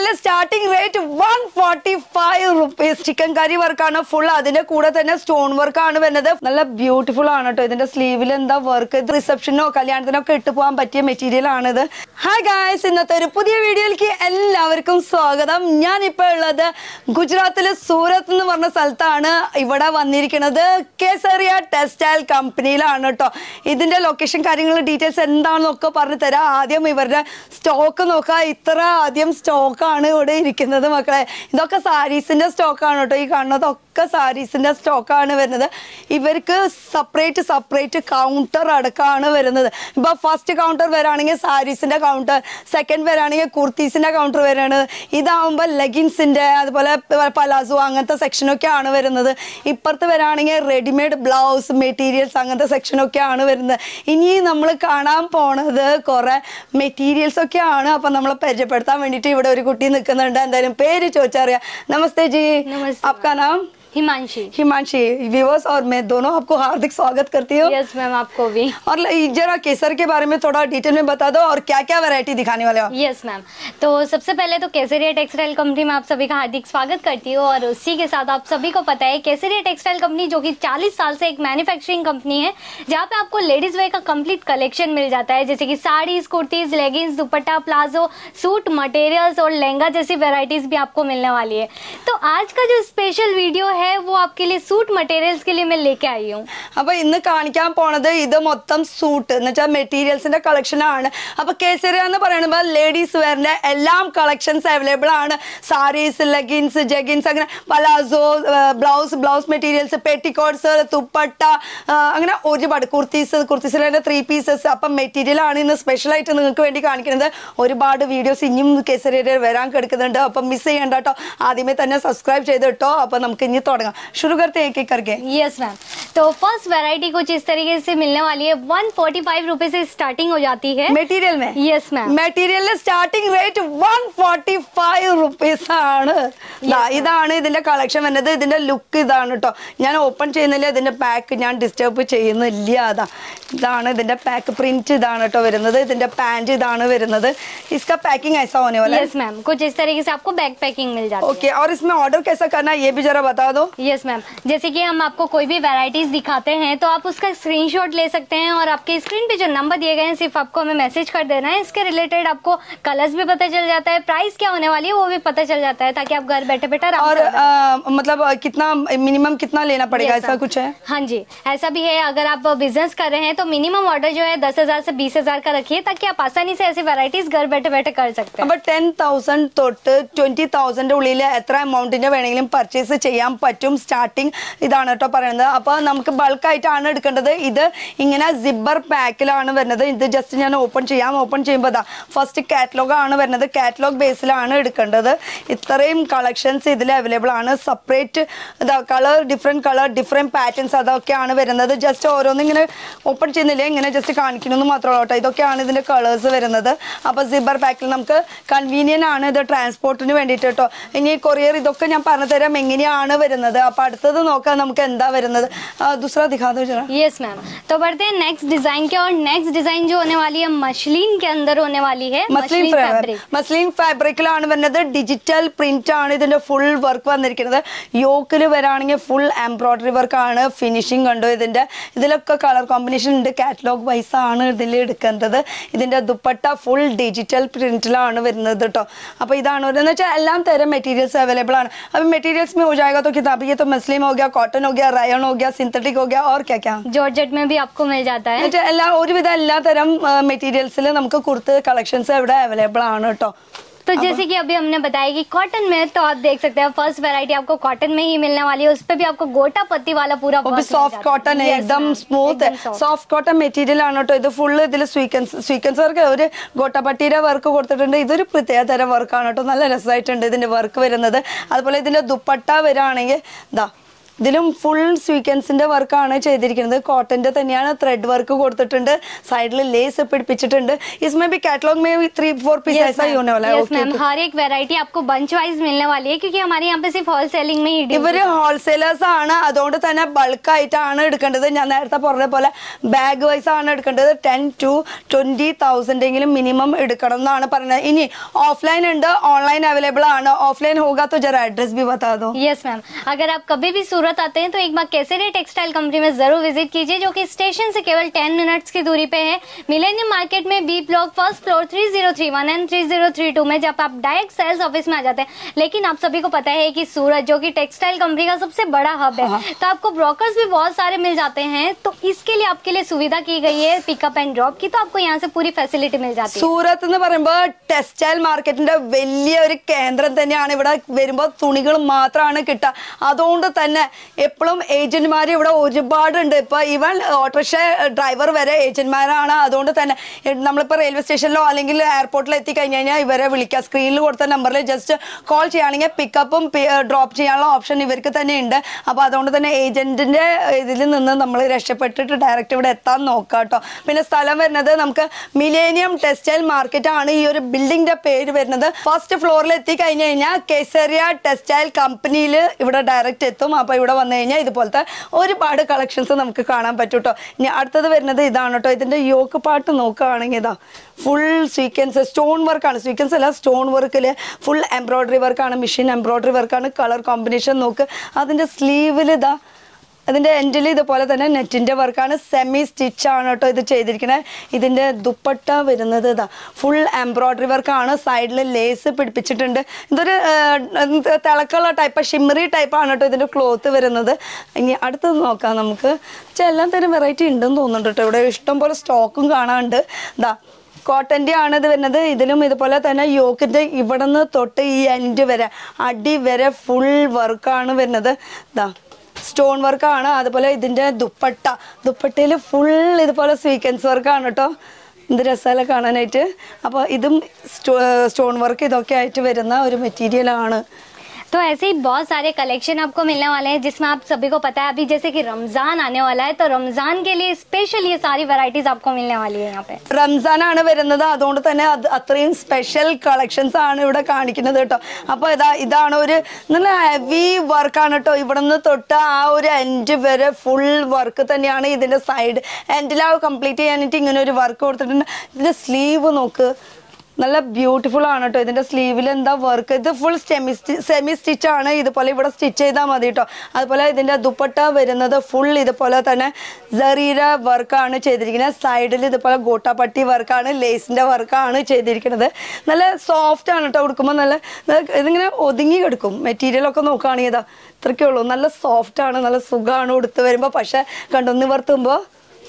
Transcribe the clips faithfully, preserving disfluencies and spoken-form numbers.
മെറ്റീരിയലിന്റെ starting rate one forty five rupees. Chicken curry വർക്കാണ് full. അതിന്റെ കൂടെ തന്നെ സ്റ്റോൺ വർക്ക് ആണ് വരുന്നത്. നല്ല ബ്യൂട്ടിഫുൾ ആണ് കേട്ടോ. ഇതിന്റെ സ്ലീവിൽ എന്താ വർക്ക്, റിസപ്ഷനോ കല്യാണത്തിനോ ഒക്കെ ഇട്ട് പോകാൻ പറ്റിയ മെറ്റീരിയൽ ആണിത്. ഹായ് ഗായ്സ്, ഇന്നത്തെ ഒരു പുതിയ വീഡിയോയിലേക്ക് എല്ലാവർക്കും സ്വാഗതം. ഞാൻ ഇപ്പോൾ ഉള്ളത് ഗുജറാത്തിലെ സൂറത്ത് എന്ന് പറഞ്ഞ സ്ഥലത്താണ്. ഇവിടെ വന്നിരിക്കുന്നത് കേസറിയ ടെക്സ്റ്റൈൽ കമ്പനിയിലാണ് കേട്ടോ. ഇതിന്റെ ലൊക്കേഷൻ കാര്യങ്ങൾ ഡീറ്റെയിൽസ് എന്താണെന്നൊക്കെ പറഞ്ഞു തരാം. ആദ്യം ഇവരുടെ സ്റ്റോക്ക് നോക്കാം. ഇത്ര ആദ്യം സ്റ്റോക്കാണ് ഇവിടെ ഇരിക്കുന്നത് മക്കളെ. ഇതൊക്കെ സാരീസിന്റെ സ്റ്റോക്കാണ് കേട്ടോ. ഈ കാണുന്നതൊക്കെ സാരീസിന്റെ സ്റ്റോക്കാണ് വരുന്നത്. ഇവർക്ക് സെപ്പറേറ്റ് സെപ്പറേറ്റ് കൗണ്ടർ അടക്കമാണ് വരുന്നത്. ഇപ്പൊ ഫസ്റ്റ് കൗണ്ടർ വരാണെങ്കിൽ സാരീസിന്റെ കൗണ്ടർ, സെക്കൻഡ് വരാണെങ്കിൽ കുർത്തീസിന്റെ കൗണ്ടർ വരാണ്. ഇതാവുമ്പോൾ ലെഗിൻസിന്റെ അതുപോലെ പലാസോ അങ്ങനത്തെ സെക്ഷനൊക്കെയാണ് വരുന്നത്. ഇപ്പുറത്ത് വരാണെങ്കിൽ റെഡിമെയ്ഡ് ബ്ലൗസ് മെറ്റീരിയൽസ് അങ്ങനത്തെ സെക്ഷനൊക്കെയാണ് വരുന്നത്. ഇനി നമ്മൾ കാണാൻ പോണത് കുറെ മെറ്റീരിയൽസ് ഒക്കെയാണ്. അപ്പൊ നമ്മളെ പരിചയപ്പെടുത്താൻ വേണ്ടിട്ട് ഇവിടെ ഒരു കുട്ടി നിൽക്കുന്നുണ്ട്. എന്തായാലും പേര് ചോദിച്ചറിയാം. നമസ്തേ ജി, आपका नाम? हिमांशी। हिमांशी, व्यूअर्स और मैं दोनों आपको हार्दिक स्वागत करती हूँ। यस मैम, आपको भी। और जरा केसर के बारे में थोड़ा डिटेल में बता दो और क्या क्या वैरायटी दिखाने वाले हो। यस मैम, तो सबसे पहले तो केसरिया टेक्सटाइल कंपनी में आप सभी का हार्दिक स्वागत करती हूँ। और उसी के साथ आप सभी को पता है केसरिया टेक्सटाइल कंपनी जो कि चालीस साल से एक मैन्युफैक्चरिंग कंपनी है, जहाँ पे आपको लेडीज वेयर का कंप्लीट कलेक्शन मिल जाता है, जैसे कि saris, kurtis, leggings, dupatta, palazzo, suit materials और लहंगा जैसी वेराइटीज भी आपको मिलने वाली है। तो आज का जो स्पेशल वीडियो है वो आपके लिए सूट मटेरियल्स के लिए मैं लेके आई हूँ. അപ്പൊ ഇന്ന് കാണിക്കാൻ പോണത് ഇത് മൊത്തം സൂട്ട് എന്ന് വെച്ചാൽ മെറ്റീരിയൽസിന്റെ കളക്ഷൻ ആണ്. അപ്പൊ കേസരിയ എന്ന് പറയുമ്പോൾ ലേഡീസ് വെയറിന്റെ എല്ലാം കളക്ഷൻസ് അവൈലബിൾ ആണ്. സാരീസ്, ലെഗിൻസ്, ജഗിൻസ്, അങ്ങനെ palazzo, blouse, blouse materials, petticoats, dupatta, അങ്ങനെ ഒരുപാട് കുർത്തീസ്, കുർത്തീസിലെ ത്രീ പീസസ്. അപ്പം മെറ്റീരിയൽ ആണ് ഇന്ന് സ്പെഷ്യൽ ആയിട്ട് നിങ്ങൾക്ക് വേണ്ടി കാണിക്കുന്നത്. ഒരുപാട് വീഡിയോസ് ഇനിയും കേസരിയ വരാൻ കിടക്കുന്നുണ്ട്. അപ്പം മിസ് ചെയ്യണ്ട കേട്ടോ. ആദ്യമേ തന്നെ സബ്സ്ക്രൈബ് ചെയ്ത് കേട്ടോ. അപ്പൊ നമുക്ക് ഇനി തുടങ്ങാം. शुरू करते हैं एक एक करके. यस मैम, तो फर्स्ट वैरायटी कुछ इस तरीके से मिलने वाली है. वन फोर्टी फाइव रुपए से स्टार्टिंग हो जाती है മെറ്റീരിയൽ में. यस मैम, മെറ്റീരിയലിന്റെ starting rate one forty five rupees ആണ്. ഇതാണ് ഇതിന്റെ കളക്ഷൻ വരുന്നത്. ഇതിന്റെ ലുക്ക് ഇതാണ് കേട്ടോ. ഞാൻ ഓപ്പൺ ചെയ്യുന്നില്ല. ഇതിന്റെ പാക്ക് ഞാൻ ഡിസ്റ്റർബ് ചെയ്യുന്നില്ല. അതാ ഇതാണ് ഇതിന്റെ പാക്ക്. പ്രിന്റ് ഇതാണ് കേട്ടോ വരുന്നത്. ഇതിന്റെ പാന്റ് ഇതാണ് വരുന്നത്. इसका पैकिंग ऐसा होने वाला है. यस मैम, कुछ इस तरीके से आपको बैग पैकिंग मिल जाती है. ओके, और इसमें ऑर्डर कैसा करना है ये भी जरा बता दो. यस मैम, जैसे कि हम आपको कोई भी वैरायटीज दिखाते हैं तो आप उसका स्क्रीनशॉट ले सकते हैं और आपके स्क्रीन पे जो नंबर दिए गए हैं सिर्फ आपको हमें मैसेज कर देना है. इसके रिलेटेड आपको कलर्स भी पता चल जाता है, प्राइस क्या होने वाली है वो भी पता चल जाता है, ताकि आप घर बैठे बैठे और आ, मतलब कितना मिनिमम कितना लेना पड़ेगा, ऐसा कुछ है? हाँ जी, ऐसा भी है. अगर आप बिजनेस कर रहे हैं तो मिनिमम ऑर्डर जो है दस हजार से बीस हजार का रखिए, ताकि आप आसानी से ऐसी वैरायटीज घर बैठे बैठे कर सकते हैं. അപ്പൊ ടെൻ തൗസൻഡ് തൊട്ട് ട്വന്റി തൗസൻഡ് ഉള്ളിൽ എത്ര എമൗണ്ടിന്റെ വേണമെങ്കിലും പർച്ചേസ് ചെയ്യാൻ പറ്റും. സ്റ്റാർട്ടിങ് ഇതാണ് കേട്ടോ പറയുന്നത്. അപ്പൊ നമുക്ക് ബൾക്കായിട്ടാണ് എടുക്കേണ്ടത്. ഇത് ഇങ്ങനെ സിബ്ബർ പാക്കിലാണ് വരുന്നത്. ഇത് ജസ്റ്റ് ഞാൻ ഓപ്പൺ ചെയ്യാം. ഓപ്പൺ ചെയ്യുമ്പോൾ ഇതാ ഫസ്റ്റ് കാറ്റലോഗ് ആണ് വരുന്നത്. കാറ്റലോഗ് ബേസിലാണ് എടുക്കേണ്ടത്. ഇത്രയും കളക്ഷൻസ് ഇതിൽ അവൈലബിൾ ആണ്. സെപ്പറേറ്റ് ഇതാ colour, different colour, different patterns അതൊക്കെയാണ് വരുന്നത്. ജസ്റ്റ് ഓരോന്നും ഇങ്ങനെ ഓപ്പൺ ചെയ്യുന്നില്ല, ഇങ്ങനെ ജസ്റ്റ് കാണിക്കണമെന്ന് മാത്രമേ കേട്ടോ. ഇതൊക്കെയാണ് ഇതിന്റെ കളേഴ്സ് വരുന്നത്. അപ്പൊ സിബ്ബർ പാക്കിൽ നമുക്ക് കൺവീനിയന്റ് ആണ് ഇത് ട്രാൻസ്പോർട്ടിന് വേണ്ടിയിട്ട് കേട്ടോ. ഇനി കൊറിയർ ഇതൊക്കെ ഞാൻ പറഞ്ഞു തരാം എങ്ങനെയാണ് വരുന്നത്. അപ്പൊ അടുത്തത് നോക്കാം നമുക്ക് എന്താ വരുന്നത്. दूसरा दिखा दो जरा. यस मैम, तो बढ़ते हैं नेक्स्ट डिजाइन के. और नेक्स्ट डिजाइन जो होने वाली है मसलिन के अंदर होने वाली है. Muslin fabric. മസ്ലിൻ ഫാബ്രിക്കിലാണ് വരുന്നത്. ഡിജിറ്റൽ പ്രിന്റ് ആണ് ഇതിന്റെ ഫുൾ വർക്ക് വന്നിരിക്കുന്നത്. യോക്കിൽ വരാണെങ്കിൽ ഫുൾ എംബ്രോയിഡറി വർക്ക് ആണ്. ഫിനിഷിംഗ് കണ്ടോ ഇതിന്റെ. ഇതിലൊക്കെ കളർ കോമ്പിനേഷൻ ഉണ്ട്. കാറ്റലോഗ് വൈസ് ആണ് ഇതിൽ എടുക്കുന്നത്. ഇതിന്റെ ദുപ്പട്ട ഫുൾ ഡിജിറ്റൽ പ്രിന്റിലാണ് വരുന്നത് കേട്ടോ. അപ്പൊ ഇതാണ് എന്ന് വെച്ചാൽ എല്ലാം തരം മെറ്റീരിയൽസ് അവൈലബിൾ ആണ്. അപ്പൊ മെറ്റീരിയल्स में हो जाएगा तो किताब ये तो मसलिन हो गया, कॉटन हो गया, रायन हो गया, सिंथेटिक हो गया और क्या क्या जॉर्जेट में भी आपको मिल जाता है. എല്ലാ ഒരുവിധ എല്ലാ തരം മെറ്റീരിയൽസിൽ നമുക്ക് കുർത്ത കളക്ഷൻസ് ഇവിടെ അവൈലബിൾ ആണ് കേട്ടോ. तो जैसे कि अभी हमने बताया कि कॉटन में तो आप देख सकते हैं फर्स्ट वैरायटी आपको कॉटन में ही मिलने वाली है. उस पे भी आपको गोटा पत्ती वाला पूरा वो भी सॉफ्ट कॉटन है, एकदम स्मूथ है. സോഫ്റ്റ് കോട്ടൺ മെറ്റീരിയൽ ആണ് കേട്ടോ. ഇത് ഫുള്ള് ഇതിൽ സ്വീക്കൻസ് സ്വീക്കൻസ് വർക്ക്, ഒരു ഗോട്ടപ്പട്ടിയുടെ വർക്ക് കൊടുത്തിട്ടുണ്ട്. ഇതൊരു പ്രത്യേക തരം വർക്കാണ് കേട്ടോ. നല്ല രസമായിട്ടുണ്ട് ഇതിന്റെ വർക്ക് വരുന്നത്. അതുപോലെ ഇതിന്റെ ദുപ്പട്ട വരാണെങ്കിൽ ഇതാ ഇതിലും ഫുൾ സ്വീക്വൻസിന്റെ വർക്കാണ് ചെയ്തിരിക്കുന്നത്. കോട്ടന്റെ തന്നെയാണ്, ത്രെഡ് വർക്ക് കൊടുത്തിട്ടുണ്ട്, സൈഡിൽ ലേസ് പിടിപ്പിച്ചിട്ടുണ്ട്. इसमें भी कैटलॉग में भी थ्री फोर पीस ऐसा ही होने वाला है. यस मैम, हर एक वैरायटी आपको बंच वाइज मिलने वाली है क्योंकि हमारे यहाँ पे सिर्फ होलसेलिंग में ही ഇവര് ഹോൾസെയിലേഴ്സ് ആണ്, അതുകൊണ്ട് തന്നെ ബൾക്ക് ആയിട്ടാണ് എടുക്കേണ്ടത്. ഞാൻ നേരത്തെ പറഞ്ഞ പോലെ ബാഗ് വൈസ് ആണ് എടുക്കേണ്ടത്. ടെൻ ടു ട്വന്റി തൗസൻഡ് എങ്കിലും മിനിമം എടുക്കണം എന്നാണ് പറയുന്നത്. ഇനി ഓഫ്ലൈൻ ഉണ്ട്, ഓൺലൈൻ അവൈलेबल ആണ്. ഓഫ്ലൈൻ होगा तो जरा एड्रेस भी बता दो. यस मैम, अगर आप कभी भी सूरत आते हैं तो एक बार केसरिया टेक्सटाइल कंपनी में जरूर विजिट कीजिए, जो कि स्टेशन से केवल टेन मिनट्स की दूरी पे है, मिलेनियम मार्केट में B block first floor three zero three one and three zero three two में, जब आप डायरेक्ट सेल्स ऑफिस में आ जाते हैं. लेकिन आप सभी को पता है कि सूरत जो कि टेक्सटाइल कंपनी का सबसे बड़ा हब है, तो आपको ब्रोकर्स भी बहुत सारे मिल जाते हैं. तो इसके लिए आपके लिए सुविधा की गई है पिकअप एंड ड्रॉप की, तो आपको यहाँ से पूरी फैसिलिटी मिल जाती है. സൂറത്ത് എന്ന് പറയുമ്പോൾ ടെക്സ്റ്റൈൽ മാർക്കറ്റിന്റെ വലിയ ഒരു കേന്ദ്രം തന്നെയാണ്. ഇവിടെ വരുമ്പോൾ തുണികൾ മാത്രമാണ് കിട്ടുക. അതുകൊണ്ട് തന്നെ എപ്പോഴും ഏജന്റുമാർ ഇവിടെ ഒരുപാടുണ്ട്. ഇപ്പൊ ഈവൻ ഓട്ടോറിക്ഷ ഡ്രൈവർ വരെ ഏജന്റുമാരാണ്. അതുകൊണ്ട് തന്നെ നമ്മളിപ്പോൾ റെയിൽവേ സ്റ്റേഷനിലോ അല്ലെങ്കിൽ എയർപോർട്ടിൽ എത്തിക്കഴിഞ്ഞ് കഴിഞ്ഞാൽ ഇവരെ വിളിക്കുക. സ്ക്രീനിൽ കൊടുത്ത നമ്പറിൽ ജസ്റ്റ് കോൾ ചെയ്യുകയാണെങ്കിൽ പിക്കപ്പും ഡ്രോപ്പ് ചെയ്യാനുള്ള ഓപ്ഷൻ ഇവർക്ക് തന്നെ ഉണ്ട്. അപ്പൊ അതുകൊണ്ട് തന്നെ ഏജന്റിന്റെ ഇതിൽ നിന്ന് നമ്മൾ രക്ഷപ്പെട്ടിട്ട് ഡയറക്റ്റ് ഇവിടെ എത്താൻ നോക്കാം കേട്ടോ. പിന്നെ സ്ഥലം വരുന്നത് നമുക്ക് മിലേനിയം ടെക്സ്റ്റൈൽ മാർക്കറ്റ് ആണ് ഈ ഒരു ബിൽഡിംഗിന്റെ പേര് വരുന്നത്. ഫസ്റ്റ് ഫ്ലോറിൽ എത്തി കഴിഞ്ഞ് കഴിഞ്ഞാൽ കേസരിയ ടെക്സ്റ്റൈൽ കമ്പനിയിൽ ഇവിടെ ഡയറക്റ്റ് എത്തും. അപ്പൊ ഇവിടെ വന്നു കഴിഞ്ഞാൽ ഇതുപോലത്തെ ഒരുപാട് കളക്ഷൻസ് നമുക്ക് കാണാൻ പറ്റും കേട്ടോ. ഇനി അടുത്തത് വരുന്നത് ഇതാണ് കേട്ടോ. ഇതിന്റെ യോക്ക് പാർട്ട് നോക്കുകയാണെങ്കിൽ ഇതാ ഫുൾ സ്വീക്വൻസ് സ്റ്റോൺ വർക്കാണ്. സ്വീക്വൻസ് അല്ല, സ്റ്റോൺ വർക്കിൽ ഫുൾ എംബ്രോയിഡറി വർക്കാണ്, മെഷീൻ എംബ്രോയിഡറി വർക്കാണ്. കളർ കോമ്പിനേഷൻ നോക്ക്. അതിന്റെ സ്ലീവിൽ ഇതാ അതിന്റെ എൻഡിൽ ഇതുപോലെ തന്നെ നെറ്റിന്റെ വർക്കാണ്. സെമി സ്റ്റിച്ച് ആണ് കേട്ടോ ഇത് ചെയ്തിരിക്കുന്നത്. ഇതിന്റെ ദുപ്പട്ട വരുന്നത് ഇതാ ഫുൾ എംബ്രോയിഡറി വർക്കാണ്. സൈഡിൽ ലേസ് പിടിപ്പിച്ചിട്ടുണ്ട്. ഇതൊരു തിളക്കുള്ള ടൈപ്പ് ഷിമ്മറി ടൈപ്പാണ് കേട്ടോ ഇതിന്റെ ക്ലോത്ത് വരുന്നത്. ഇനി അടുത്തത് നോക്കാം നമുക്ക്. എല്ലാം തരം വെറൈറ്റി ഉണ്ടെന്ന് തോന്നുന്നുണ്ട് കേട്ടോ. ഇവിടെ ഇഷ്ടം പോലെ സ്റ്റോക്കും കാണാനുണ്ട്. ഇതാ കോട്ടന്റെ ആണ് ഇത് വരുന്നത്. ഇതിലും ഇതുപോലെ തന്നെ യോക്കിന്റെ ഇവിടെ നിന്ന് തൊട്ട് ഈ എൻഡ് വരെ അടി വരെ ഫുൾ വർക്കാണ് വരുന്നത്. ഇതാ സ്റ്റോൺ വർക്കാണ്. അതുപോലെ ഇതിന്റെ ദുപ്പട്ട ദുപ്പട്ടയിൽ ഫുൾ ഇതുപോലെ സ്വീക്വൻസ് വർക്കാണ് കേട്ടോ. ഇത് രസമല്ല കാണാനായിട്ട്. അപ്പോൾ ഇതും സ്റ്റോൺ വർക്ക് ഇതൊക്കെ ആയിട്ട് വരുന്ന ഒരു മെറ്റീരിയൽ ആണ്. तो ऐसे ही बहुत सारे कलेक्शन आपको मिलने वाले हैं, जिसमें आप सभी को पता है अभी जैसे कि रमजान आने वाला है, तो रमजान के लिए स्पेशल ये सारी वैरायटीज आपको मिलने वाली है यहाँ पे. റംസാൻ ആണ് വരുന്നത്. അതുകൊണ്ട് തന്നെ അത്രയും സ്പെഷ്യൽ കളക്ഷൻസ് ആണ് ഇവിടെ കാണിക്കുന്നത് കേട്ടോ. അപ്പൊ ഇതാ ഇതാണ് ഒരു നല്ല ഹെവി വർക്കാണ് കേട്ടോ. ഇവിടെ നിന്ന് തൊട്ട് ആ ഒരു എൻഡ് വരെ ഫുൾ വർക്ക് തന്നെയാണ്. ഇതിന്റെ സൈഡ് എൻഡിൽ ആ കംപ്ലീറ്റ് ചെയ്യാനായിട്ട് ഇങ്ങനെ ഒരു വർക്ക് കൊടുത്തിട്ടുണ്ട്. ഇതിന്റെ സ്ലീവ് നോക്ക്, നല്ല ബ്യൂട്ടിഫുൾ ആണ് കേട്ടോ. ഇതിന്റെ സ്ലീവിൽ എന്താ വർക്ക്. ഇത് ഫുൾ സെമി സെമി സ്റ്റിച്ച് ആണ്. ഇതുപോലെ ഇവിടെ സ്റ്റിച്ച് ചെയ്താൽ മതി കേട്ടോ. അതുപോലെ ഇതിന്റെ ദുപ്പട്ട വരുന്നത് ഫുൾ ഇതുപോലെ തന്നെ ജറീര വർക്കാണ് ചെയ്തിരിക്കുന്നത്. സൈഡിൽ ഇതുപോലെ ഗോട്ടാപ്പട്ടി വർക്കാണ്, ലേസിന്റെ വർക്കാണ് ചെയ്തിരിക്കുന്നത്. നല്ല സോഫ്റ്റ് ആണ് കേട്ടോ. ഉടുക്കുമ്പോൾ നല്ല ഇതിങ്ങനെ ഒതുങ്ങി കിടക്കും. മെറ്റീരിയൽ ഒക്കെ നോക്കുകയാണെങ്കിൽ ഇതാ ഇത്രയ്ക്കേ ഉള്ളൂ. നല്ല സോഫ്റ്റ് ആണ്, നല്ല സുഖമാണ് ഉടുത്ത് വരുമ്പോൾ. പക്ഷെ കണ്ടു നിവർത്തുമ്പോൾ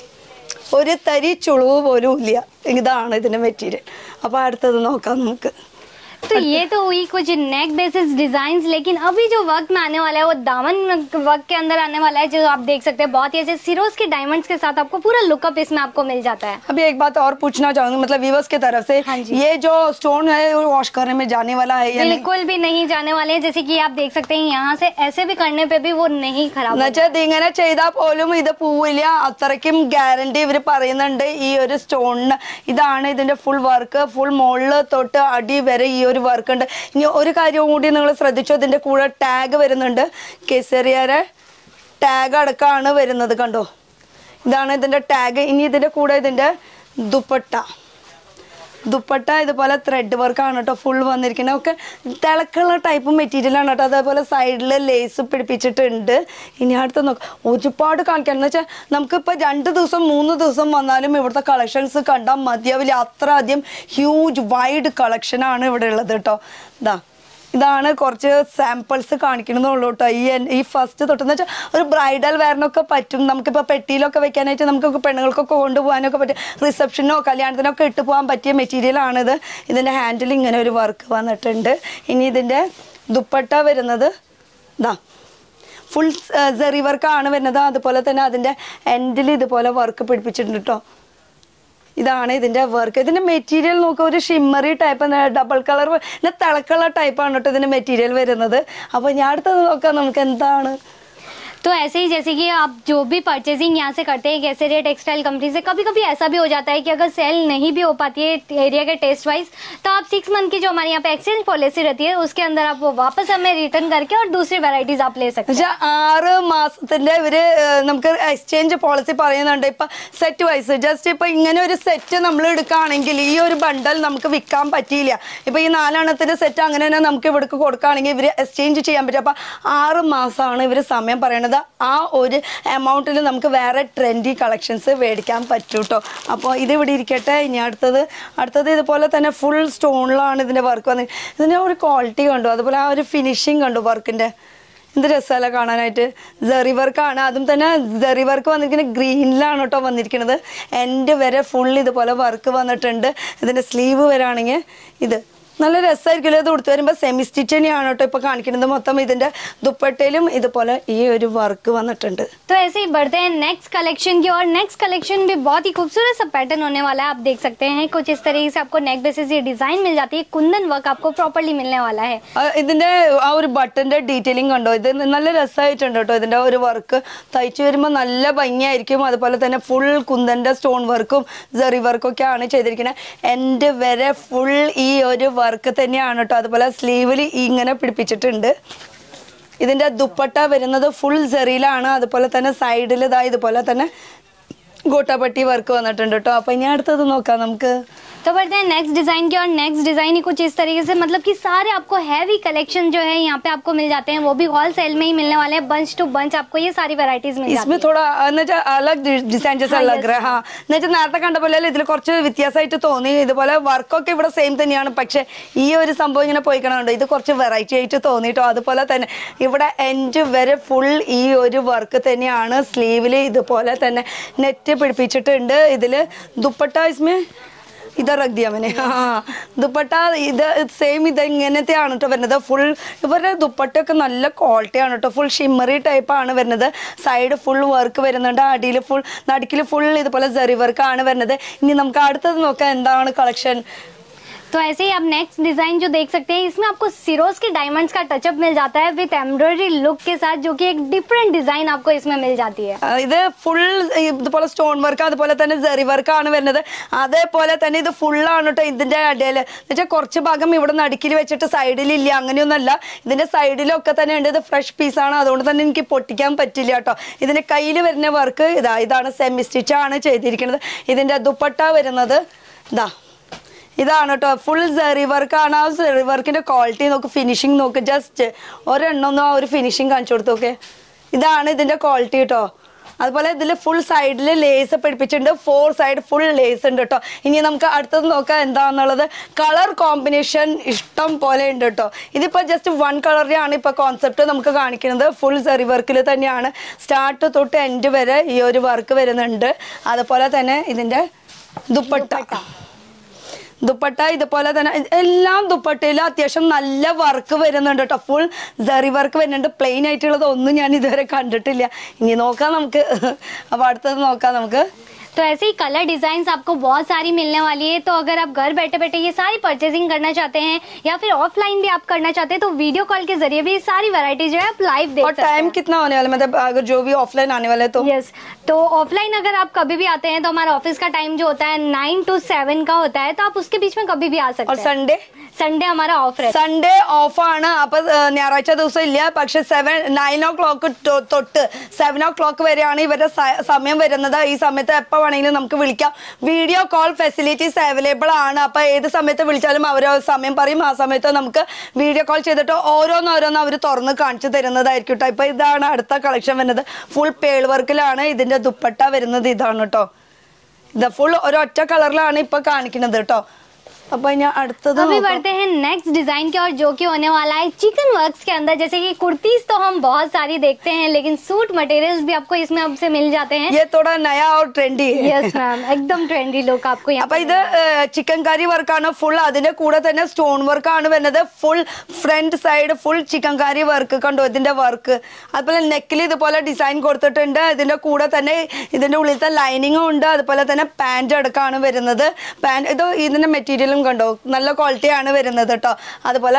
ഒരു തരി ചുളിവ് പോലും ഇല്ല. ഇതാണ് ഇതിന്റെ മെറ്റീരിയൽ. അപ്പൊ അടുത്തത് നോക്കാം നമുക്ക്. तो ये तो हुई कुछ नेक बेसिस डिजाइन, लेकिन अभी जो वक्त में आने वाला है वो दामन वर्क के अंदर आने वाला है, जो आप देख सकते हैं बहुत ही ऐसे सिरोज के डायमंड्स के साथ आपको पूरा लुकअप इसमें आपको मिल जाता है. अभी एक बात और पूछना चाहूंगी, मतलब व्यूअर्स की तरफ से, हाँ जी. ये जो स्टोन है वो वॉश करने में जाने वाला है या नहीं? बिल्कुल भी नहीं जाने वाले हैं. जैसे कि आप देख सकते हैं यहाँ से ऐसे भी करने पे भी वो नहीं खराब എന്നുവെച്ചാൽ ഇങ്ങനെ ചെയ്താൽ പോലും ഇത് പോവില്ല. അത്രയ്ക്കും ഗ്യാരണ്ടി ഇവർ പറയുന്നുണ്ട് ഈ ഒരു സ്റ്റോണിന്. ഇതാണ് ഇതിന്റെ ഫുൾ വർക്ക്. ഫുൾ മുകളിൽ തൊട്ട് അടി വരെ ഈ ഒരു വർക്ക് ഉണ്ട്. ഇനി ഒരു കാര്യവും കൂടി നിങ്ങൾ ശ്രദ്ധിച്ചോ, ഇതിന്റെ കൂടെ ടാഗ് വരുന്നുണ്ട്. കേസരിയയുടെ ടാഗ് അടക്കമാണ് വരുന്നത്. കണ്ടോ, ഇതാണ് ഇതിന്റെ ടാഗ്. ഇനി ഇതിന്റെ കൂടെ ഇതിന്റെ ദുപ്പട്ട ദുപ്പട്ട ഇതുപോലെ ത്രെഡ് വർക്കാണ് കേട്ടോ ഫുൾ വന്നിരിക്കുന്നത്. ഒക്കെ തിളക്കുള്ള ടൈപ്പ് മെറ്റീരിയൽ ആണ് കേട്ടോ. അതേപോലെ സൈഡിൽ ലേസ് പിടിപ്പിച്ചിട്ടുണ്ട്. ഇനി അടുത്ത് നോക്കാം, ഒരുപാട് കാണിക്കാൻ എന്ന് വെച്ചാൽ നമുക്കിപ്പോൾ രണ്ട് ദിവസം മൂന്ന് ദിവസം വന്നാലും ഇവിടുത്തെ കളക്ഷൻസ് കണ്ടാൽ മതിയാവില്ല. അത്ര അധികം ഹ്യൂജ് വൈഡ് കളക്ഷനാണ് ഇവിടെ ഉള്ളത് കേട്ടോ. ഇതാ ഇതാണ് കുറച്ച് സാമ്പിൾസ് കാണിക്കണമെന്നുള്ളൂ കേട്ടോ. ഈ ഈ ഫസ്റ്റ് തൊട്ടെന്ന് വെച്ചാൽ ഒരു ബ്രൈഡൽ വെയറിനൊക്കെ പറ്റും. നമുക്കിപ്പോൾ പെട്ടിയിലൊക്കെ വെക്കാനായിട്ട് നമുക്ക് പെണ്ണുങ്ങൾക്കൊക്കെ കൊണ്ടുപോകാനൊക്കെ പറ്റും. റിസപ്ഷനോ കല്യാണത്തിനൊക്കെ ഇട്ട് പോകാൻ പറ്റിയ മെറ്റീരിയലാണിത്. ഇതിൻ്റെ ഹാൻഡിൽ ഇങ്ങനെ ഒരു വർക്ക് വന്നിട്ടുണ്ട്. ഇനി ഇതിൻ്റെ ദുപ്പട്ട വരുന്നത് ഇതാ ഫുൾ സെറി വർക്കാണ് വരുന്നത്. അതുപോലെ തന്നെ അതിൻ്റെ എൻഡിൽ ഇതുപോലെ വർക്ക് പിടിപ്പിച്ചിട്ടുണ്ട് കേട്ടോ. ഇതാണ് ഇതിന്റെ വർക്ക്. ഇതിന്റെ മെറ്റീരിയൽ നോക്കുക, ഒരു ഷിമ്മറി ടൈപ്പ് ഡബിൾ കളർ പിന്നെ തിളക്കുള്ള ടൈപ്പാണ് കേട്ടോ ഇതിന്റെ മെറ്റീരിയൽ വരുന്നത്. അപ്പൊ ഞാൻ അടുത്തത് നോക്കാം നമുക്ക് എന്താണ്. तो तो ऐसे ही जैसे कि आप जो भी परचेजिंग यहाँ से करते हैं केसरिया टेक्सटाइल कंपनी से, कभी कभी ऐसा भी हो जाता है कि अगर सेल नहीं भी हो पाती है एरिया के टेस्ट वाइज, तो आप सिक्स मंथ की जो हमारे यहाँ पे एक्सचेंज पॉलिसी रहती है उसके अंदर आप वो वापस हमें रिटर्न करके और दूसरी वेराइटीज आप ले सकते हैं. ആറ് മാസത്തിന്റെ ഇവര് നമുക്ക് എക്സ്ചേഞ്ച് പോളിസി പറയുന്നുണ്ട്. ഇപ്പൊ സെറ്റ് വൈസ് ജസ്റ്റ് ഇപ്പൊ ഇങ്ങനെ ഒരു സെറ്റ് നമ്മൾ എടുക്കുകയാണെങ്കിൽ ഈ ഒരു ബണ്ടൽ നമുക്ക് വിൽക്കാൻ പറ്റിയില്ല. ഇപ്പൊ ഈ നാലെണ്ണത്തിന്റെ സെറ്റ് അങ്ങനെ തന്നെ നമുക്ക് ഇവിടേക്ക് കൊടുക്കുകയാണെങ്കിൽ ഇവര് എക്സ്ചേഞ്ച് ചെയ്യാൻ പറ്റും. അപ്പൊ ആറ് മാസമാണ് ഇവര് സമയം പറയണത്. ആ ഒരു എമൗണ്ടിൽ നമുക്ക് വേറെ ട്രെൻഡി കളക്ഷൻസ് മേടിക്കാൻ പറ്റും കേട്ടോ. അപ്പോൾ ഇത് ഇവിടെ ഇരിക്കട്ടെ. ഇനി അടുത്തത് അടുത്തത് ഇതുപോലെ തന്നെ ഫുൾ സ്റ്റോണിലാണ് ഇതിന്റെ വർക്ക് വന്നത്. ഇതിന്റെ ഒരു ക്വാളിറ്റി കണ്ടു, അതുപോലെ ആ ഒരു ഫിനിഷിങ് കണ്ടു വർക്കിന്റെ. എന്ത് രസമല്ല കാണാനായിട്ട്. സെറി വർക്കാണ്, അതും തന്നെ സെറി വർക്ക് വന്നിരിക്കുന്നത് ഗ്രീനിലാണ് കേട്ടോ വന്നിരിക്കുന്നത്. എൻഡ് വരെ ഫുൾ ഇതുപോലെ വർക്ക് വന്നിട്ടുണ്ട്. ഇതിന്റെ സ്ലീവ് വരാണെങ്കിൽ ഇത് നല്ല രസമായിരിക്കുമല്ലോ. ഇത് കൊടുത്തു വരുമ്പോൾ സെമി സ്റ്റിച്ച് തന്നെയാണ് കേട്ടോ ഇപ്പൊ കാണിക്കുന്നത്. മൊത്തം ഇതിന്റെ ദുപ്പട്ടയിലും ഇതുപോലെ ഈ ഒരു വർക്ക് വന്നിട്ടുണ്ട്. तो ऐसे ही बढ़ते हैं नेक्स्ट कलेक्शन की और नेक्स्ट कलेक्शन भी बहुत ही खूबसूरत सा पैटर्न होने वाला है. आप देख सकते हैं कुछ इस तरीके से आपको नेक बेसिस ये डिजाइन मिल जाती है. कुंदन वर्क आपको प्रॉपर्ली मिलने वाला है. ഇതിന്റെ ആ ഒരു ബട്ടന്റെ ഡീറ്റെയിലിംഗ് കണ്ടോ, ഇത് നല്ല രസമായിട്ടുണ്ട് കേട്ടോ. ഇതിന്റെ ഒരു വർക്ക് തയ്ച്ചു വരുമ്പോൾ നല്ല ഭംഗിയായിരിക്കും. അതുപോലെ തന്നെ ഫുൾ കുന്തന്റെ സ്റ്റോൺ വർക്കും സെറി വർക്കും ഒക്കെയാണ് ചെയ്തിരിക്കുന്നത്. എൻഡ് വരെ ഫുൾ ഈ ഒരു വർക്ക് തന്നെയാണ് കേട്ടോ. അതുപോലെ സ്ലീവിൽ ഇങ്ങനെ പിടിപ്പിച്ചിട്ടുണ്ട്. ഇതിന്റെ ദുപ്പട്ട വരുന്നത് ഫുൾ സെറിയിലാണ്. അതുപോലെ തന്നെ സൈഡിൽ ഇതാ ഇതുപോലെ തന്നെ ഗോട്ടാപട്ടി വർക്ക് വന്നിട്ടുണ്ട് കേട്ടോ. അപ്പൊ ഇനി അടുത്തത് നോക്കാം നമുക്ക്. तो बढ़ते हैं नेक्स्ट डिजाइन की और नेक्स्ट डिजाइन ही कुछ इस तरीके से, मतलब कि सारे आपको हैवी कलेक्शन जो है यहाँ पे आपको मिल जाते हैं, वो भी होलसेल में ही मिलने वाले हैं. बंच टू बंच आपको ये सारी वेराइटीज मिल जाती इसमें थोड़ा अलग डिजाइन जैसा लग रहा है. हाँ, എന്നുവെച്ചാൽ നേരത്തെ കണ്ട പോലെ ഇതിൽ കുറച്ച് വ്യത്യാസമായിട്ട് തോന്നി. ഇതുപോലെ വർക്കൊക്കെ ഇവിടെ സെയിം തന്നെയാണ്, പക്ഷെ ഈ ഒരു സംഭവം ഇങ്ങനെ പോയി കാണുന്നുണ്ട്. ഇത് കുറച്ച് വെറൈറ്റി ആയിട്ട് തോന്നിട്ടോ. അതുപോലെ തന്നെ ഇവിടെ എൻഡ് വരെ ഫുൾ ഈ ഒരു വർക്ക് തന്നെയാണ്. സ്ലീവില് ഇതുപോലെ തന്നെ നെറ്റ് പിടിപ്പിച്ചിട്ടുണ്ട്. ഇതില് ദുപ്പട്ട ഇസ്മേ ഇതർ റഖ് ദിയ मैंने. हाँ, ദുപ്പട്ട ഇത് സെയിം ഇത് ഇങ്ങനത്തെയാണ് കേട്ടോ വരുന്നത്. ഫുൾ ഇവരുടെ ദുപ്പട്ടയൊക്കെ നല്ല ക്വാളിറ്റിയാണ് കേട്ടോ. ഫുൾ ഷിമ്മറി ടൈപ്പാണ് വരുന്നത്. സൈഡ് ഫുൾ വർക്ക് വരുന്നുണ്ട്. അടിയിൽ ഫുൾ നടുക്കിൽ ഫുൾ ഇതുപോലെ സെറി വർക്കാണ് വരുന്നത്. ഇനി നമുക്ക് അടുത്തത് നോക്കാം എന്താണ് കളക്ഷൻ. तो ऐसे ही आप नेक्स्ट डिजाइन जो देख सकते हैं, इसमें आपको सिरोज के डायमंड्स का टचअप मिल जाता है विद एम्ब्रॉयडरी लुक के साथ, जो कि एक डिफरेंट डिजाइन आपको इसमें मिल जाती है. ഇത് ഫുൾ ഇതുപോലെ സ്റ്റോൺ വർക്ക് അതുപോലെ തന്നെ സെറി വർക്കാണ് വരുന്നത്. അതേപോലെ തന്നെ ഇത് ഫുള്ളാണ് കേട്ടോ. ഇതിന്റെ ഇടയിൽ എന്നുവെച്ചാൽ കുറച്ച് ഭാഗം ഇവിടെ നടുക്കിൽ വെച്ചിട്ട് സൈഡിലില്ല, അങ്ങനെയൊന്നല്ല. ഇതിന്റെ സൈഡിലൊക്കെ തന്നെ ഉണ്ട്. ഇത് ഫ്രഷ് പീസാണ്, അതുകൊണ്ട് തന്നെ എനിക്ക് പൊട്ടിക്കാൻ പറ്റില്ല കേട്ടോ. ഇതിന്റെ കയ്യിൽ വരുന്ന വർക്ക് ഇതാ ഇതാണ് സെമി സ്റ്റിച്ച് ആണ് ചെയ്തിരിക്കുന്നത്. ഇതിന്റെ ദുപ്പട്ട വരുന്നത് ഇതാ ഇതാണ് കേട്ടോ. ഫുൾ സെറി വർക്കാണ്. ആ സെറി വർക്കിന്റെ ക്വാളിറ്റി നോക്ക്, ഫിനിഷിങ് നോക്ക്. ജസ്റ്റ് ഒരെണ്ണൊന്നും ആ ഒരു ഫിനിഷിങ് കാണിച്ചു കൊടുത്തു നോക്കെ. ഇതാണ് ഇതിന്റെ ക്വാളിറ്റി കേട്ടോ. അതുപോലെ ഇതിൽ ഫുൾ സൈഡിൽ ലേസ് പിടിപ്പിച്ചിട്ടുണ്ട്. ഫോർ സൈഡ് ഫുൾ ലേസ് ഉണ്ട് കേട്ടോ. ഇനി നമുക്ക് അടുത്തത് നോക്കാം എന്താണെന്നുള്ളത്. കളർ കോമ്പിനേഷൻ ഇഷ്ടം പോലെ ഉണ്ട് കേട്ടോ. ഇതിപ്പോ ജസ്റ്റ് വൺ കളറിലാണ് ഇപ്പൊ കോൺസെപ്റ്റ് നമുക്ക് കാണിക്കുന്നത്. ഫുൾ സെറി വർക്കിൽ തന്നെയാണ് സ്റ്റാർട്ട് തൊട്ട് എൻഡ് വരെ ഈ ഒരു വർക്ക് വരുന്നുണ്ട്. അതുപോലെ തന്നെ ഇതിന്റെ ദുപ്പട്ട ദുപ്പട്ട ഇതുപോലെ തന്നെ എല്ലാം ദുപ്പട്ടയിൽ അത്യാവശ്യം നല്ല വർക്ക് വരുന്നുണ്ട് കേട്ടോ. ഫുൾ സെറി വർക്ക് വരുന്നുണ്ട്. പ്ലെയിൻ ആയിട്ടുള്ളത് ഒന്നും ഞാൻ ഇതുവരെ കണ്ടിട്ടില്ല. ഇനി നോക്കാം നമുക്ക്. അപ്പൊ അടുത്തത് നോക്കാം നമുക്ക്. तो ऐसे ही कलर डिजाइन्स आपको बहुत सारी मिलने वाली है. तो अगर आप घर बैठे बैठे ये सारी परचेजिंग करना चाहते हैं या फिर ऑफलाइन भी आप करना चाहते हैं, तो वीडियो कॉल के जरिए भी सारी वैरायटी जो है आप लाइव देख और सकते हैं. टाइम कितना होने वाला, मतलब अगर जो भी ऑफलाइन आने वाले तो यस, तो ऑफलाइन अगर आप कभी भी आते हैं तो हमारा ऑफिस का टाइम जो होता है नाइन टू सेवन का होता है, तो आप उसके बीच में कभी भी आ सकते और हैं. संडे संडे हमारा ऑफ रहता है. സൺഡേ ഓഫാണ്. അപ്പൊ ഞായറാഴ്ച ദിവസം ഇല്ല. പക്ഷെ സെവൻ നയൻ ഓ ക്ലോക്ക് തൊട്ട് സെവൻ ഓ ക്ലോക്ക് വരെയാണ് ഇവരുടെ സമയം വരുന്നത്. ഈ സമയത്ത് എപ്പോ വേണമെങ്കിലും നമുക്ക് വിളിക്കാം. വീഡിയോ കോൾ ഫെസിലിറ്റീസ് അവൈലബിൾ ആണ്. അപ്പൊ ഏത് സമയത്ത് വിളിച്ചാലും അവർ സമയം പറയും. ആ സമയത്ത് നമുക്ക് വീഡിയോ കോൾ ചെയ്തിട്ട് ഓരോന്നോരോന്ന് അവർ തുറന്ന് കാണിച്ചു തരുന്നതായിരിക്കും കേട്ടോ. ഇപ്പൊ ഇതാണ് അടുത്ത കളക്ഷൻ വരുന്നത്. ഫുൾ പേൾ വർക്കിലാണ് ഇതിന്റെ ദുപ്പട്ട വരുന്നത്. ഇതാണ് കേട്ടോ. ഇത് ഫുൾ ഒരൊറ്റ കളറിലാണ് ഇപ്പൊ കാണിക്കുന്നത് കേട്ടോ. अब अभी बढ़ते हैं नेक्स्ट डिजाइन के और जो कि होने वाला है चिकन वर्क्स के अंदर। जैसे कि कुर्तीज तो हम बहुत सारी देखते हैं, लेकिन सूट मटेरियल्स भी आपको इसमें अब से मिल जाते हैं। ये थोड़ा नया और ट्रेंडी है। यस मैम, एकदम ट्रेंडी लुक आपको यहाँ पे। ഇത് ചിക്കൻകാരി വർക്കാണ് ഫുൾ. അതിന്റെ കൂടെ തന്നെ സ്റ്റോൺ വർക്കാണ് വരുന്നത്. Full front side full chikankari work കണ്ടോ ഇതിന്റെ വർക്ക്. അതുപോലെ നെക്കിൽ ഇതുപോലെ ഡിസൈൻ കൊടുത്തിട്ടുണ്ട്. ഇതിന്റെ കൂടെ തന്നെ ഇതിന്റെ ഉള്ളിലത്തെ ലൈനിങ്ങും ഉണ്ട്. അതുപോലെ തന്നെ പാന്റ് അടക്കമാണ് വരുന്നത്. പാന്റ് ഇത് ഇതിന്റെ മെറ്റീരിയലും കണ്ടോ നല്ല ക്വാളിറ്റി ആണ് വരുന്നത് കേട്ടോ. അതുപോലെ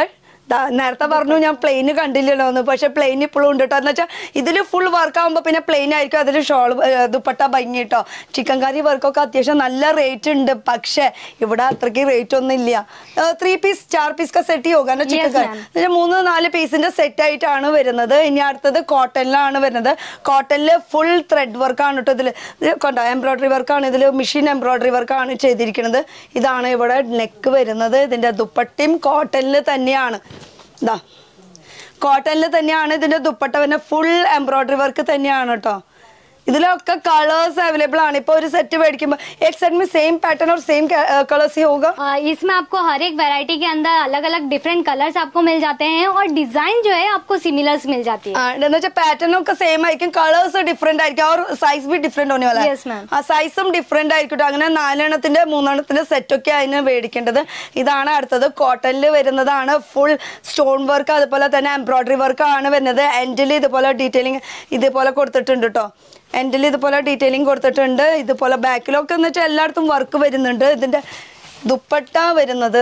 നേരത്തെ പറഞ്ഞു ഞാൻ പ്ലെയിന് കണ്ടില്ലല്ലോ എന്ന്, പക്ഷെ പ്ലെയിൻ ഇപ്പോഴും ഉണ്ട് കേട്ടോ. എന്ന് വെച്ചാൽ ഇതിൽ ഫുൾ വർക്ക് ആകുമ്പോൾ പിന്നെ പ്ലെയിൻ ആയിരിക്കും, അതിൽ ഷോൾ ദുപ്പട്ട ഭംഗി കേട്ടോ. ചിക്കൻ കറി വർക്കൊക്കെ അത്യാവശ്യം നല്ല റേറ്റ് ഉണ്ട്, പക്ഷെ ഇവിടെ അത്രയ്ക്ക് റേറ്റ് ഒന്നും ഇല്ല. ത്രീ പീസ് ചാർ പീസ് का सेट ही होगा ना चिकन करी, മൂന്ന് നാല് പീസിന്റെ സെറ്റ് ആയിട്ടാണ് വരുന്നത്. ഇനി അടുത്തത് കോട്ടണിലാണ് വരുന്നത്. കോട്ടണില് ഫുൾ ത്രെഡ് വർക്കാണ് കേട്ടോ. ഇതിൽ കൊണ്ടോ എംബ്രോയിഡറി വർക്കാണ്, ഇതിൽ മെഷീൻ എംബ്രോയിഡറി വർക്കാണ് ചെയ്തിരിക്കുന്നത്. ഇതാണ് ഇവിടെ നെക്ക് വരുന്നത്. ഇതിന്റെ ദുപ്പട്ടയും കോട്ടണിൽ തന്നെയാണ്. ഇതാ കോട്ടണിൽ തന്നെയാണ് ഇതിന്റെ ദുപ്പട്ട വരുന്നത്. ഫുൾ എംബ്രോയിഡറി വർക്ക് തന്നെയാണ് കേട്ടോ. ഇതിലൊക്കെ കളേഴ്സ് अवेलेबल ആണ്. ഇപ്പോൾ ഒരു സെറ്റ് മേടിക്കുമ്പോൾ एक सेट में सेम पैटर्न और सेम कलर्स ही होगा. इसमें आपको हर एक वैरायटी के अंदर अलग अलग डिफरेंट कलर्स आपको मिल जाते हैं और डिजाइन जो है आपको सिमिलर्स मिल जाती है. എന്ന് വെച്ചാൽ പാറ്റേൺ ഒക്കെ സെയിം ആയിരിക്കും, കളേഴ്സ് ഡിഫറെന്റ് ആയിരിക്കും, और സൈസ് भी ഡിഫറെന്റ് होने वाला है. Yes, ma'am. ആ സൈസും ഡിഫറെന്റ് ആയിരിക്കും. അങ്ങനെ നാലെണ്ണത്തിന്റെ മൂന്നെണ്ണത്തിന്റെ സെറ്റ് ഒക്കെ അതിന് മേടിക്കേണ്ടത്. ഇതാണ് അടുത്തത്. കോട്ടണിൽ വരുന്നതാണ്. ഫുൾ സ്റ്റോൺ വർക്ക് അതുപോലെ തന്നെ എംബ്രോയിഡറി വർക്ക് ആണ് വരുന്നത്. എൻഡിൽ ഇതുപോലെ ഡീറ്റെയിലിംഗ് ഇതുപോലെ കൊടുത്തിട്ടുണ്ട് കേട്ടോ. എൻഡിൽ ഇതുപോലെ ഡീറ്റെയിലിംഗ് കൊടുത്തിട്ടുണ്ട്. ഇതുപോലെ ബാക്കിലൊക്കെ എന്ന് വെച്ചാൽ എല്ലായിടത്തും വർക്ക് വരുന്നുണ്ട്. ഇതിന്റെ ദുപ്പട്ട വരുന്നത്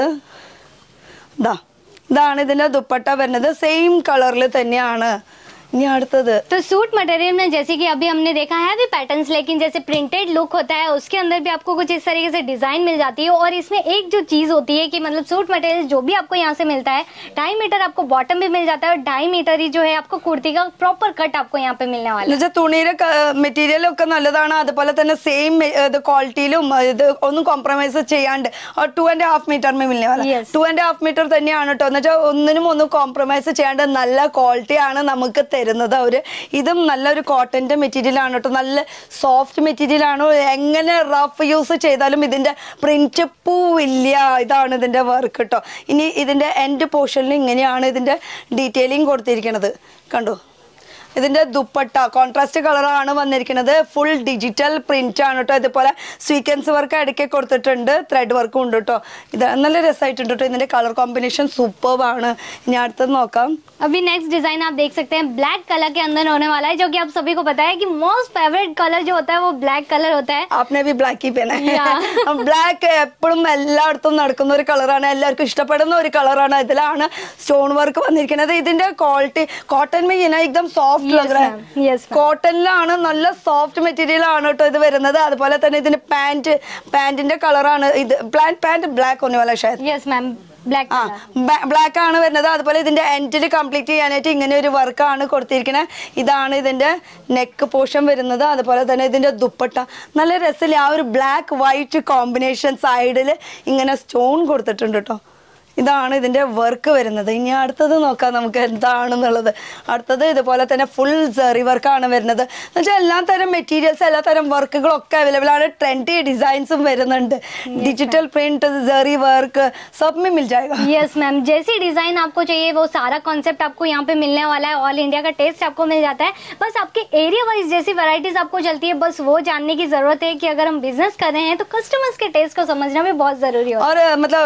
ഇതാ ഇതാണ് ഇതിന്റെ ദുപ്പട്ട വരുന്നത്. സെയിം കളറിൽ തന്നെയാണ്. इनी അടുത്തത് तो सूट मटेरियल में जैसे कि अभी हमने देखा है भी पैटर्न्स, लेकिन जैसे प्रिंटेड लुक होता है उसके अंदर भी आपको कुछ इस तरीके से डिजाइन मिल जाती है. और इसमें एक जो चीज होती है कि मतलब सूट मटेरियल जो भी आपको यहाँ से मिलता है, ढाई मीटर आपको बॉटम भी मिल जाता है और ढाई मीटर ही जो है आपको कुर्ती का प्रॉपर कट आपको यहाँ पे मिलने वाला है. തുണിയുടെ മെറ്റീരിയൽ ഒക്കെ നല്ലതാണ്. അതുപോലെ തന്നെ സെയിം ക്വാളിറ്റിയിലും ഇത് ഒന്നും കോംപ്രമൈസ് ചെയ്യാണ്ട് ടു ആൻഡ് ഹാഫ് മീറ്റർ മിൽനെ വാല ടു ആൻഡ് ഹാഫ് മീറ്റർ തന്നെയാണ് കേട്ടോ. എന്ന് വെച്ചാൽ ഒന്നിനും ഒന്നും കോംപ്രമൈസ് ചെയ്യാണ്ട് നല്ല ക്വാളിറ്റിയാണ് നമുക്ക് തരുന്നത് അവര്. ഇതും നല്ലൊരു കോട്ടന്റെ മെറ്റീരിയൽ ആണ് കേട്ടോ. നല്ല സോഫ്റ്റ് മെറ്റീരിയൽ ആണ്. എങ്ങനെ റഫ് യൂസ് ചെയ്താലും ഇതിന്റെ പ്രിന്റ് പൂവില്ല. ഇതാണ് ഇതിന്റെ വർക്ക് കേട്ടോ. ഇനി ഇതിന്റെ എൻഡ് പോർഷനിൽ ഇങ്ങനെയാണ് ഇതിന്റെ ഡീറ്റെയിലിംഗ് കൊടുത്തിരിക്കുന്നത്. കണ്ടോ, ഇതിന്റെ ദുപ്പട്ട കോൺട്രാസ്റ്റ് കളറാണ് വന്നിരിക്കുന്നത്. ഫുൾ ഡിജിറ്റൽ പ്രിന്റ് ആണ് കേട്ടോ. ഇതുപോലെ സ്വീക്വൻസ് വർക്ക് ഇടയ്ക്ക് കൊടുത്തിട്ടുണ്ട്, ത്രെഡ് വർക്കും ഉണ്ട് കേട്ടോ. ഇത് നല്ല രസമായിട്ടുണ്ട് കേട്ടോ. ഇതിന്റെ കളർ കോമ്പിനേഷൻ സൂപ്പർബ് ആണ്. ഇനി അടുത്തത് നോക്കാം. अभी नेक्स्ट डिजाइन आप देख सकते हैं ब्लैक कलर के अंदर होने वाला है, जो कि आप सभी को पता है कि मोस्ट फेवरेट कलर जो होता है वो ब्लैक कलर होता है. आपने भी ब्लैक ही पहना है. ബ്ലാക്ക് എപ്പോഴും എല്ലായിടത്തും നടക്കുന്ന ഒരു കളറാണ്, എല്ലാവർക്കും ഇഷ്ടപ്പെടുന്ന ഒരു കളറാണ്. ഇതിലാണ് സ്റ്റോൺ വർക്ക് വന്നിരിക്കുന്നത്. ഇതിന്റെ ക്വാളിറ്റി കോട്ടൺ में ये ना एकदम सॉफ्ट लग रहा है. കോട്ടണിലാണ് നല്ല സോഫ്റ്റ് മെറ്റീരിയൽ ആണ് കേട്ടോ ഇത് വരുന്നത്. അതുപോലെ തന്നെ ഇതിന്റെ പാന്റ് പാന്റിന്റെ കളറാണ് ഇത്. പാന്റ് ബ്ലാക്ക് होने वाला शायद. यस मैम, ബ്ലാക്ക് ബ്ലാക്ക് ആണ് വരുന്നത്. അതുപോലെ ഇതിന്റെ എൻഡിൽ കംപ്ലീറ്റ് ചെയ്യാനായിട്ട് ഇങ്ങനെ ഒരു വർക്കാണ് കൊടുത്തിരിക്കുന്നത്. ഇതാണ് ഇതിന്റെ നെക്ക് പോർഷൻ വരുന്നത്. അതുപോലെ തന്നെ ഇതിന്റെ ദുപ്പട്ട നല്ല രസമില്ല. ആ ഒരു ബ്ലാക്ക് വൈറ്റ് കോമ്പിനേഷൻ സൈഡിൽ ഇങ്ങനെ സ്റ്റോൺ കൊടുത്തിട്ടുണ്ട് കേട്ടോ. ഇതാണ് ഇതിന്റെ വർക്ക് വരുന്നത്. ഇനി അടുത്തത് നോക്കാം നമുക്ക് എന്താണെന്നുള്ളത്. അടുത്തത് ഇതുപോലെ തന്നെ ഫുൾ സെറി വർക്കാണ് വരുന്നത്. എന്നുവെച്ചാൽ എല്ലാ തരം മെറ്റീരിയൽസ് എല്ലാ തരം വർക്കുകളൊക്കെ അവൈലബിൾ ആണ്. ട്രെൻഡി ഡിസൈൻസും വരുന്നുണ്ട്. डिजिटल प्रिंट, जरी वर्क सब में मिल जाएगा. यस मैम, जैसी डिजाइन आपको चाहिए वो सारा कॉन्सेप्ट आपको यहाँ पे मिलने वाला है. ऑल इंडिया का टेस्ट आपको मिल जाता है. बस आपके एरिया वाइज जैसी वैरायटीज आपको चलती है, बस वो जानने की जरूरत है कि अगर हम बिजनेस कर रहे हैं तो कस्टमर्स के टेस्ट को समझना भी बहुत जरूरी है. और मतलब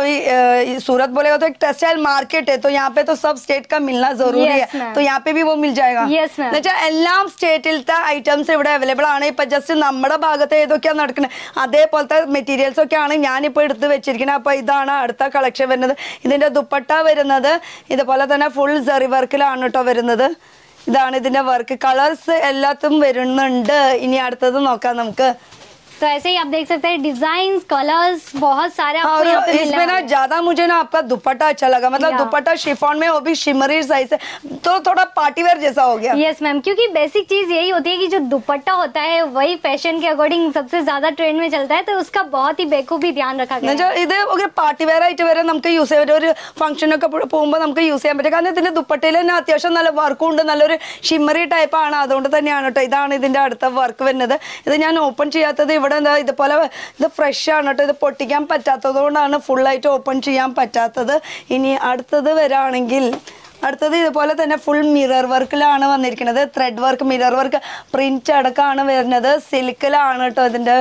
सूरत बोलेगा तो एक टेक्सटाइल मार्केट है, तो यहाँ पे तो सब स्टेट का मिलना जरूरी yes, है. तो यहाँ पे भी वो मिल जाएगा. yes, എല്ലാം സ്റ്റേറ്റിലത്തെ ഐറ്റംസ് ഇവിടെ അവൈലബിൾ ആണ്. ഇപ്പൊ ജസ്റ്റ് നമ്മുടെ ഭാഗത്ത് ഏതൊക്കെയാണ് നടക്കുന്നത് അതേപോലത്തെ മെറ്റീരിയൽസ് ഒക്കെയാണ് ഞാനിപ്പോ എടുത്ത് വെച്ചിരിക്കുന്നത്. അപ്പൊ ഇതാണ് അടുത്ത കളക്ഷൻ വരുന്നത്. ഇതിന്റെ ദുപ്പട്ട വരുന്നത് ഇതുപോലെ തന്നെ ഫുൾ സെറി വർക്കിലാണ് കേട്ടോ വരുന്നത്. ഇതാണ് ഇതിന്റെ വർക്ക്. കളേഴ്സ് എല്ലാത്തും വരുന്നുണ്ട്. ഇനി അടുത്തത് നോക്കാം നമുക്ക്. तो ऐसे ही आप देख सकते हैं डिजाइन कलर्स बहुत सारे आपको और यहाँ पे मिलने इसमें ना वाले हैं. ज्यादा मुझे ना आपका दुपट्टा अच्छा लगा. मतलब या. दुपट्टा शिफॉन में वो भी शिमरी साइज है, तो थोड़ा पार्टी वेयर जैसा हो गया. यस मैम, क्योंकि बेसिक चीज यही होती है कि जो दुपट्टा होता है वही फैशन के अकॉर्डिंग सबसे ज्यादा ट्रेंड में चलता है, तो उसका बहुत ही बेखूबी ध्यान रखा गया है. ഇത് ഒരു പാർട്ടി വെയർ ആയിട്ട് വരെ നമുക്ക് യൂസ് ചെയ്യാൻ പറ്റും. ഒരു ഫംഗ്ഷനൊക്കെ പോകുമ്പോൾ നമുക്ക് യൂസ് ചെയ്യാൻ പറ്റും. കാരണം ഇതിന്റെ ദുപ്പട്ടയിൽ തന്നെ അത്യാവശ്യം നല്ല വർക്കും ഉണ്ട്. നല്ലൊരു ഷിമ്മറി ടൈപ്പ് ആണ്. അതുകൊണ്ട് തന്നെയാണ് കേട്ടോ. ഇതാണ് ഇതിന്റെ അടുത്ത വർക്ക് വരുന്നത്. ഇത് ഞാൻ ഓപ്പൺ ചെയ്യാത്തത് ഇവിടെ എന്താ ഇതുപോലെ ഇത് ഫ്രഷ് ആണ് കേട്ടോ. ഇത് പൊട്ടിക്കാൻ പറ്റാത്തത് കൊണ്ടാണ് ഫുള്ളായിട്ട് ഓപ്പൺ ചെയ്യാൻ പറ്റാത്തത്. ഇനി അടുത്തത് വരാണെങ്കിൽ അടുത്തത് ഇതുപോലെ തന്നെ ഫുൾ മിറർ വർക്കിലാണ് വന്നിരിക്കുന്നത്. Thread work, mirror work, print അടക്കമാണ് വരുന്നത്. സിൽക്കിലാണ് കേട്ടോ ഇതിന്റെ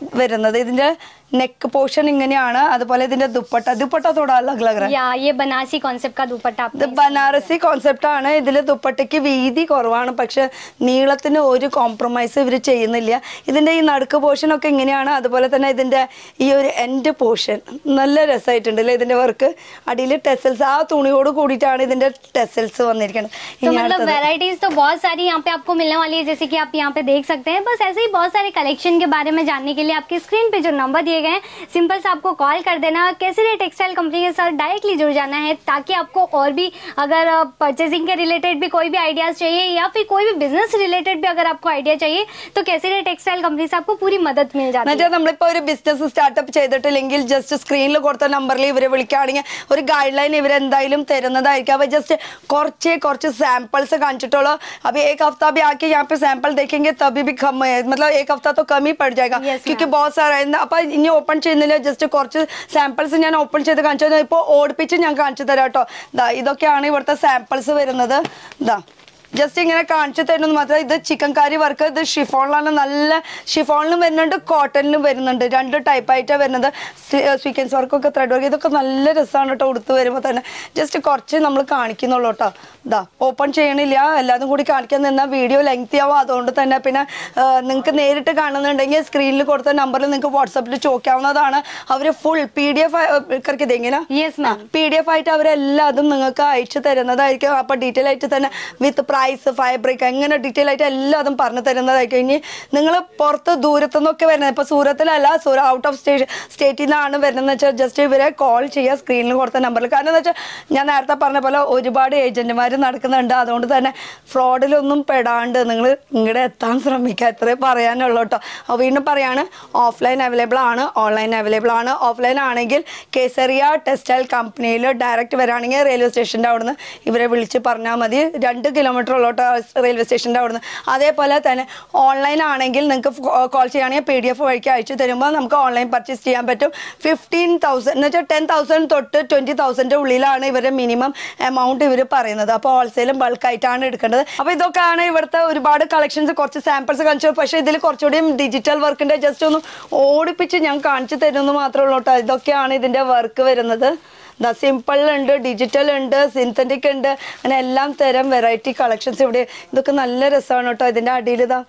വരുന്നത്. ഇതിന്റെ നെക്ക് പോർഷൻ ഇങ്ങനെയാണ്. അതുപോലെ ഇതിന്റെ ദുപ്പട്ട ദുപ്പട്ട തോടാ അലഗ് ലഗ് या ये बनारसी कॉन्सेप्ट का दुपट्टा ഇത് ബനാറസി കോൺസെപ്റ്റ് ആണ്. ഇതിൽ ദുപ്പട്ടയ്ക്ക് വീതി കുറവാണ്, പക്ഷെ നീളത്തിന് ഒരു കോംപ്രമൈസ് ഇവർ ചെയ്യുന്നില്ല. ഇതിന്റെ ഈ നടുക്ക് പോർഷൻ ഒക്കെ ഇങ്ങനെയാണ്. അതുപോലെ തന്നെ ഇതിന്റെ ഈ ഒരു എൻഡ് പോർഷൻ നല്ല രസമായിട്ടുണ്ട് അല്ലേ. ഇതിന്റെ വർക്ക് അടിയിൽ ടെസൽസ് ആ തുണിയോട് കൂടിയിട്ടാണ് ഇതിന്റെ ടെസൽസ് വന്നിരിക്കുന്നത്. तो मतलब वेराइटीज तो बहुत सारी यहाँ पे आपको मिलने वाली है, जैसे कि आप यहाँ पे देख सकते हैं. बस ऐसे ही बहुत सारे कलेक्शन के बारे में जानने के लिए आपकी स्क्रीन पे जो नंबर दिए गए हैं, सिंपल से आपको कॉल कर देना. केसरिया टेक्सटाइल कंपनी के साथ डायरेक्टली जुड़ जाना है, ताकि आपको और भी अगर परचेसिंग के रिलेटेड भी कोई भी आइडियाज चाहिए या फिर कोई भी बिजनेस रिलेटेड भी अगर आपको आइडिया चाहिए तो केसरिया टेक्सटाइल कंपनी से आपको पूरी मदद मिल जाती है. നമ്മളിപ്പോ ഒരു ബിസിനസ് സ്റ്റാർട്ടപ്പ് ചെയ്തിട്ടില്ലെങ്കിൽ ജസ്റ്റ് സ്ക്രീനിൽ കൊടുത്ത നമ്പറിൽ ഇവരെ വിളിക്കുകയാണെങ്കിൽ ഒരു ഗൈഡ് ലൈൻ ഇവരെന്തായാലും തരുന്നതായിരിക്കും. അപ്പൊ ജസ്റ്റ് കുറച്ച് കുറച്ച് सैंपल्स कांचिटोलो. अभी एक हफ्ता भी आके यहाँ पे सैंपल देखेंगे तभी भी कम है, मतलब एक हफ्ता तो कम ही पड़ जाएगा. yes, क्योंकि बहुत सारा അപ്പൊ ഇനി ഓപ്പൺ ചെയ്യുന്നില്ല. ജസ്റ്റ് കുറച്ച് സാമ്പിൾസ് ഞാൻ ഓപ്പൺ ചെയ്ത് കാണിച്ചു. ഇപ്പൊ ഓടിപ്പിച്ച് ഞാൻ കാണിച്ചു തരാം കേട്ടോ. ദാ ഇതൊക്കെയാണ് ഇവിടുത്തെ സാമ്പിൾസ് വരുന്നത്. ദാ ജസ്റ്റ് ഇങ്ങനെ കാണിച്ചു തരുന്നത് മാത്രം. ഇത് ചിക്കൻകാരി വർക്ക്. ഇത് ഷിഫോണിലാണ്. നല്ല ഷിഫോണിലും വരുന്നുണ്ട്, കോട്ടണിലും വരുന്നുണ്ട്. രണ്ട് ടൈപ്പായിട്ടാണ് വരുന്നത്. സ്വീക്വൻസ് വർക്കൊക്കെ ത്രെഡ് വർക്ക് ഇതൊക്കെ നല്ല രസമാണ് കേട്ടോ ഉടുത്ത് വരുമ്പോൾ തന്നെ. ജസ്റ്റ് കുറച്ച് നമ്മൾ കാണിക്കുന്നുള്ളൂ കേട്ടോ. ഇതാ ഓപ്പൺ ചെയ്യണില്ല, എല്ലാതും കൂടി കാണിക്കാൻ നിന്നാൽ വീഡിയോ ലെങ്തി ആവും. അതുകൊണ്ട് തന്നെ പിന്നെ നിങ്ങൾക്ക് നേരിട്ട് കാണുന്നുണ്ടെങ്കിൽ സ്ക്രീനിൽ കൊടുത്ത നമ്പറിൽ നിങ്ങൾക്ക് വാട്സപ്പിൽ ചോദിക്കാവുന്നതാണ്. അവർ ഫുൾ പി ഡി എഫ് ഇതെങ്ങനെ പി ഡി എഫ് ആയിട്ട് അവരെല്ലാതും നിങ്ങൾക്ക് അയച്ചു തരുന്നതായിരിക്കും. അപ്പൊ ഡീറ്റെയിൽ ആയിട്ട് തന്നെ വിത്ത് പ്രൈസ് ഫാബ്രിക് എങ്ങനെ ഡീറ്റെയിൽ ആയിട്ട് എല്ലാതും പറഞ്ഞു തരുന്നതായിരിക്കും. ഇനി നിങ്ങൾ പുറത്ത് ദൂരത്തു നിന്നൊക്കെ വരുന്നത്, ഇപ്പൊ സൂറത്തിലല്ല, സൂര ഔട്ട് ഓഫ് സ്റ്റേ സ്റ്റേറ്റിൽ നിന്നാണ് വരുന്നതെന്ന് വെച്ചാൽ ജസ്റ്റ് ഇവരെ കോൾ ചെയ്യുക സ്ക്രീനിൽ കൊടുത്ത നമ്പറിൽ. കാരണം എന്താ വെച്ചാൽ ഞാൻ നേരത്തെ പറഞ്ഞ പോലെ ഒരുപാട് ഏജന്റുമാർ നടക്കുന്നുണ്ട്. അതുകൊണ്ട് തന്നെ ഫ്രോഡിലൊന്നും പെടാണ്ട് നിങ്ങൾ ഇങ്ങോട്ട് എത്താൻ ശ്രമിക്കുക. എത്രയും പറയാനുള്ളൂ കേട്ടോ. വീണ്ടും പറയാണ്, ഓഫ്ലൈൻ അവൈലബിൾ ആണ്, ഓൺലൈൻ അവൈലബിൾ ആണ്. ഓഫ്ലൈൻ ആണെങ്കിൽ കേസറിയ ടെക്സ്റ്റൈൽ കമ്പനിയിൽ ഡയറക്റ്റ് വരാണെങ്കിൽ റെയിൽവേ സ്റ്റേഷൻ്റെ അവിടുന്ന് ഇവരെ വിളിച്ച് പറഞ്ഞാൽ മതി. രണ്ട് കിലോമീറ്റർ ഉള്ളോട്ടോ റെയിൽവേ സ്റ്റേഷൻ്റെ അവിടുന്ന്. അതേപോലെ തന്നെ ഓൺലൈൻ ആണെങ്കിൽ നിങ്ങൾക്ക് കോൾ ചെയ്യുകയാണെങ്കിൽ പി ഡി എഫ് വഴിക്ക് അയച്ചു തരുമ്പോൾ നമുക്ക് ഓൺലൈൻ പർച്ചേസ് ചെയ്യാൻ പറ്റും. ഫിഫ്റ്റീൻ തൗസൻഡ് എന്ന് വെച്ചാൽ ടെൻ തൗസൻഡ് തൊട്ട് ട്വൻറ്റി തൗസൻഡ് ഉള്ളിലാണ് ഇവരുടെ മിനിമം എമൗണ്ട് ഇവർ പറയുന്നത്. അപ്പോൾ ഹോൾസെയിലും ബൾക്കായിട്ടാണ് എടുക്കേണ്ടത്. അപ്പോൾ ഇതൊക്കെയാണ് ഇവിടുത്തെ ഒരുപാട് കളക്ഷൻസ്. കുറച്ച് സാമ്പിൾസ് കാണിച്ചു. പക്ഷേ ഇതിൽ കുറച്ചുകൂടി ഡിജിറ്റൽ വർക്കിൻ്റെ ജസ്റ്റ് ഒന്ന് ഓടിപ്പിച്ച് ഞാൻ കാണിച്ചു തരുമെന്ന് മാത്രമേ ഉള്ളൂ കേട്ടോ. ഇതൊക്കെയാണ് ഇതിൻ്റെ വർക്ക് വരുന്നത്. ദാ സിമ്പിൾ ഉണ്ട്, ഡിജിറ്റൽ ഉണ്ട്, സിന്തറ്റിക് ഉണ്ട്, അങ്ങനെ എല്ലാം തരം വെറൈറ്റി കളക്ഷൻസ് ഇവിടെ. ഇതൊക്കെ നല്ല രസമാണ് കേട്ടോ. ഇതിൻ്റെ അടിയിൽ ഇതാ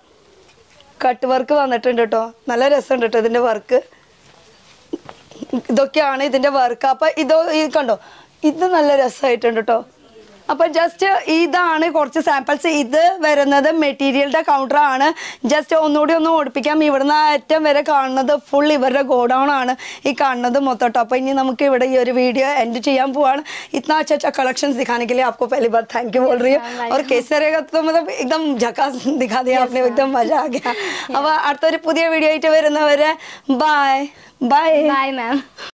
കട്ട് വർക്ക് വന്നിട്ടുണ്ട് കേട്ടോ. നല്ല രസമുണ്ട് കേട്ടോ ഇതിൻ്റെ വർക്ക്. ഇതൊക്കെയാണ് ഇതിൻ്റെ വർക്ക്. അപ്പം ഇതോ ഇത് കണ്ടോ, ഇത് നല്ല രസമായിട്ടുണ്ട് കേട്ടോ. അപ്പം ജസ്റ്റ് ഇതാണ് കുറച്ച് സാമ്പിൾസ്. ഇത് വരുന്നത് മെറ്റീരിയലിൻ്റെ കൗണ്ടറാണ്. ജസ്റ്റ് ഒന്നുകൂടി ഒന്ന് ഓടിപ്പിക്കാം. ഇവിടുന്ന് ഏറ്റവും വരെ കാണുന്നത് ഫുൾ ഇവരുടെ ഗോഡൗൺ ആണ് ഈ കാണുന്നത് മൊത്തം കേട്ടോ. അപ്പോൾ ഇനി നമുക്ക് ഇവിടെ ഈ ഒരു വീഡിയോ എൻഡ് ചെയ്യാൻ പോവാണ്. इतना अच्छा अच्छा कलेक्शन दिखाने के लिए आपको पहली बार थैंक यू बोल रही हूँ. और केसरिया का तो मतलब एकदम झकास दिखा दिया आपने, एकदम मजा आ गया. अब അടുത്തൊരു പുതിയ വീഡിയോ ആയിട്ട് വരുന്നവരെ ബൈ ബൈ बाय मैम.